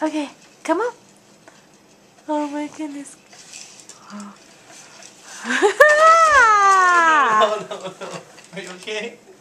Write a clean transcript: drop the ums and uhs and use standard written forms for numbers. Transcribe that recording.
Okay, come on. Oh my goodness. No. Are you okay?